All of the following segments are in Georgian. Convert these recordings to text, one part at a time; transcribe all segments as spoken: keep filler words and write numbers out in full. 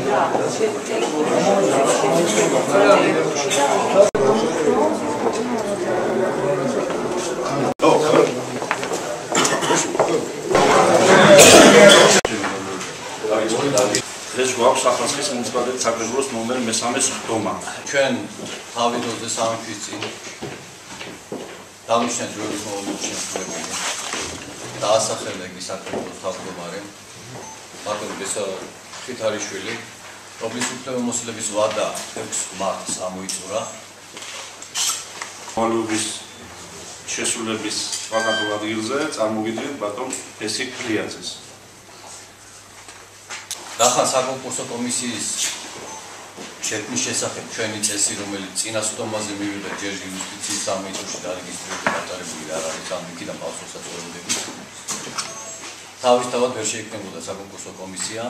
ეს გვაქვს ახალციხის მუნიციპალიტეტის საკრებულოს ნომერი მესამე სხდომა. ჩვენ თავით ოცდასამი თვის წინ დავნიშნეთ დროების მოვლის შემსრულებელი. დაასახელა იგი საკრებულოს თავმჯდომარემ ბატონი ბესა ხითარიშვილი, რომლის უფლებამოსილების ვადა ექვსი მარტს ამოიწურა. მოვალეობის შესრულების ვაკანტურ ადგილზე წარმოგიდგენთ ბატონ ესიკ ფლიაძეს. Дахან საკონკურსო კომისიის შექმნის შესახებ ჩვენი წესი, რომელიც წინა სხდომაზე მივიღე ჯერ იუსტიციის სამინისტროში დარეგისტრირებული გატარებული არ არის ამ იქიდან პასუხსაც ვეუბნები. თავისთავად ვერ შეიქმნებოდა საკონკურსო კომისია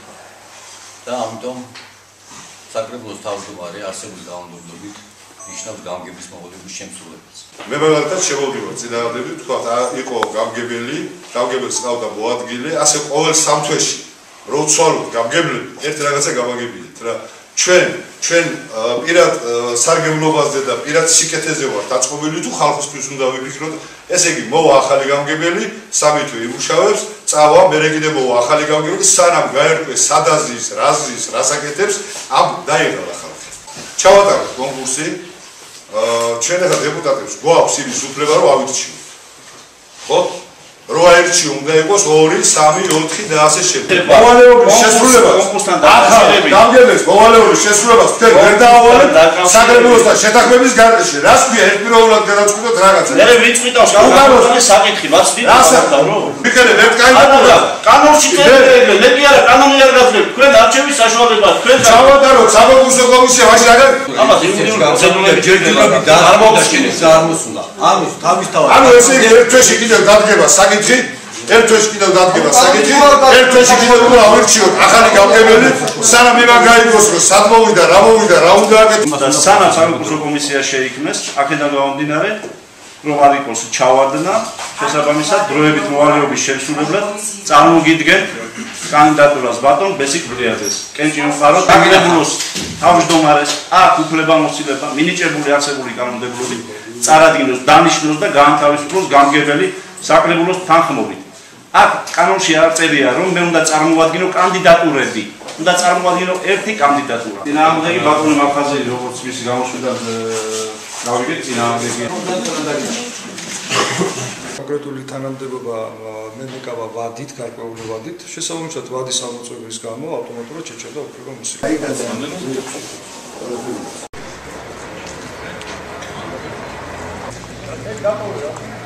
და ამიტომ საკრებულოს თავმჯდომარე არსებული კანონმდებლობით ნიშნავს გამგების მოვალეობის შემსრულებელს. მე მაგალითად შევავდივარ წინააღმდეგ, თქვა იყო გამგებელი, გამგებელს ყავდა მოადგილე, ასე ყოველ სამ თვეში როცვალოთ გამგებლები ერთი რაღაცა გამაგებინეთ რა ჩვენ ჩვენ პირად სარგებლობაზე და პირად სიკეთეზე ვართ დაწყობილი თუ ხალხისთვის უნდა ვიფიქროთ ესე იგი მოვა ახალი გამგებელი სამი თვე იმუშავებს წავა მერე კიდე მოვა ახალი გამგებელი სანამ გაერკვეს სადაზის რაზის რასაკეთებს ამ დაიღალა ხალხი ჩავატაროთ კონკურსი ჩვენ ახლა დეპუტატებს გვაქვს იმის უფლება რომ ავირჩიოთ ხო რო აირჩიო უნდა იყოს ორი, სამი, ოთხი და ასე შემდეგ. მოვალეობის შესრულებას კონკურსთან დაკავშირებით გამგებელს მოვალეობის შესრულებას თქვენ ვერ დაავალებთ საკრებულოსთან შეთანხმების გარეშე. რას ქვია ერთპიროვნულად გადავწყვიტოთ რაღაცა. მე ვიწყვიტავს კანონის საკითხი, მას ვიწყვიტავ რო. მიქელე ვერ კაი კანონში წერია, მე კი არა კანონი არ გაცნობ. თქვენ არჩევის საშუალება თქვენ ჩავატაროთ საკონკურსო კომისია მაშინ აგარ ამას იურიდიული პროცედურები ჯერჯერობით დაარბავდაშენებს წარმოსულა. ამის თავისთავად ანუ ესე იგი ერთ თვეში კიდევ დადგება საკითხი ერთ თვეში კიდევ დადგება საკითხი ერთ თვეში კიდევ უნდა ავირჩიოთ ახალი გამგებელი სანამ იმან გაიგოს რომ სად მოვიდა რა მოვიდა რა უნდა აკეთოს და სანამ საკონკურსო კომისია შეიქმნეს აქედან გამომდინარე რომ არ იყოს ჩავარდნა შესაბამისად დროებით მოვალეობის შემსრულებლად წარმოგიდგენ კანდიდატურას ბატონ ბესიკ ფლიაძეს კენჭი უყაროთ საკრებულოს თავმჯდომარეს აქ უფლებამოსილება მინიჭებული არსებული კანონმდებლობით წარადგინოს დანიშნოს და გაანთავისუფლოს გამგებელი საკრებულოს თანხმობით. აქ კანონში არ წერია რომ მე უნდა წარმოვადგინო კანდიდატურები. უნდა წარმოვადგინო ერთი კანდიდატურა. წინააღმდეგი ბატონი მახაზელი როგორც მისი გამოშვება გავიგეთ წინააღმდეგი. კონკრეტული თანამდებობა მე მეკავა ვადით, გარკვეული ვადით. შესაბამისად ვადის ამოწურვის გამო ავტომატურად შეჩერდა უფლება მუსიკას.